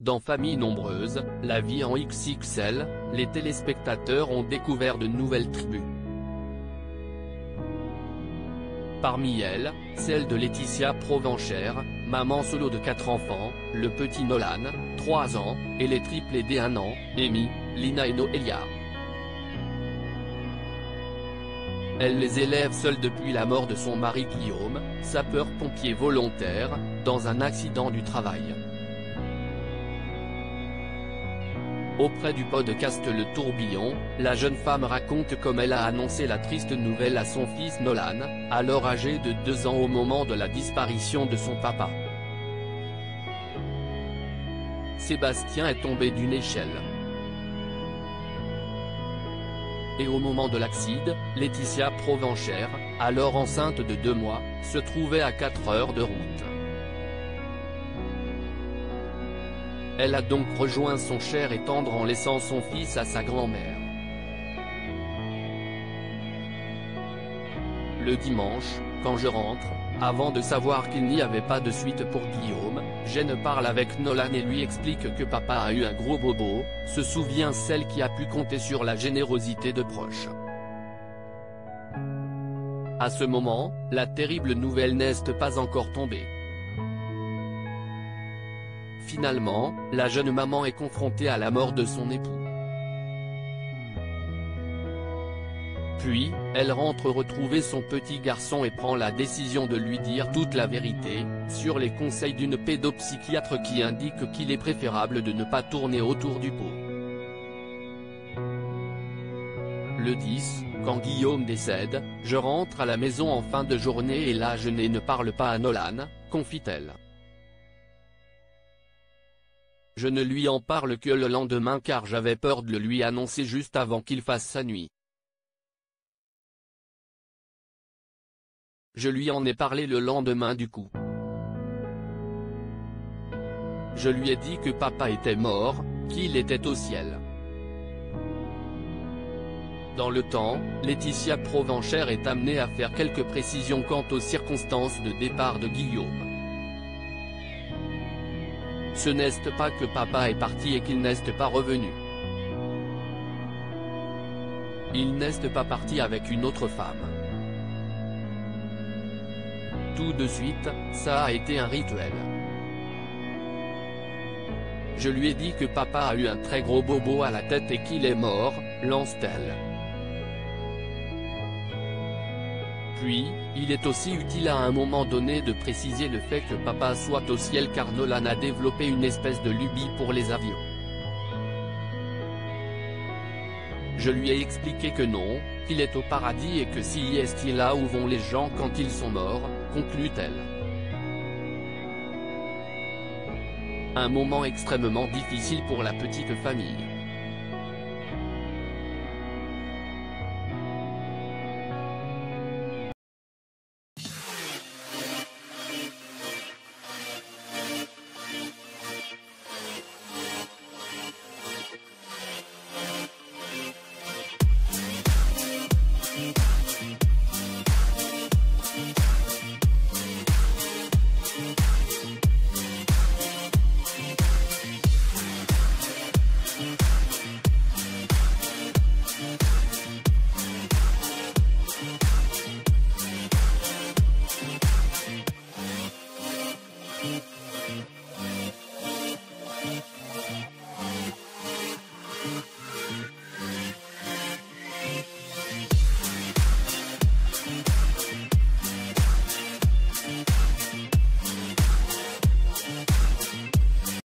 Dans Famille nombreuse, la vie en XXL, les téléspectateurs ont découvert de nouvelles tribus. Parmi elles, celle de Laetitia Provenchère, maman solo de 4 enfants, le petit Nolan, 3 ans, et les triplés d'1 an, Amy, Lina et Noélia. Elle les élève seule depuis la mort de son mari Guillaume, sapeur-pompier volontaire, dans un accident du travail. Auprès du podcast Le Tourbillon, la jeune femme raconte comme elle a annoncé la triste nouvelle à son fils Nolan, alors âgé de 2 ans au moment de la disparition de son papa. Sébastien est tombé d'une échelle. Et au moment de l'accident, Laetitia Provenchère, alors enceinte de 2 mois, se trouvait à 4 heures de route. Elle a donc rejoint son cher et tendre en laissant son fils à sa grand-mère. Le dimanche, quand je rentre, avant de savoir qu'il n'y avait pas de suite pour Guillaume, Jen parle avec Nolan et lui explique que papa a eu un gros bobo, se souvient celle qui a pu compter sur la générosité de proches. À ce moment, la terrible nouvelle n'est pas encore tombée. Finalement, la jeune maman est confrontée à la mort de son époux. Puis, elle rentre retrouver son petit garçon et prend la décision de lui dire toute la vérité, sur les conseils d'une pédopsychiatre qui indique qu'il est préférable de ne pas tourner autour du pot. Le 10, quand Guillaume décède, je rentre à la maison en fin de journée et là je ne parle pas à Nolan, confie-t-elle. Je ne lui en parle que le lendemain car j'avais peur de le lui annoncer juste avant qu'il fasse sa nuit. Je lui en ai parlé le lendemain du coup. Je lui ai dit que papa était mort, qu'il était au ciel. Dans le temps, Laetitia Provenchère est amenée à faire quelques précisions quant aux circonstances de départ de Guillaume. Ce n'est pas que papa est parti et qu'il n'est pas revenu. Il n'est pas parti avec une autre femme. Tout de suite, ça a été un rituel. Je lui ai dit que papa a eu un très gros bobo à la tête et qu'il est mort, lance-t-elle. Puis, il est aussi utile à un moment donné de préciser le fait que papa soit au ciel car Nolan a développé une espèce de lubie pour les avions. Je lui ai expliqué que non, qu'il est au paradis et que si est là où vont les gens quand ils sont morts, conclut-elle. Un moment extrêmement difficile pour la petite famille. Mm-hmm.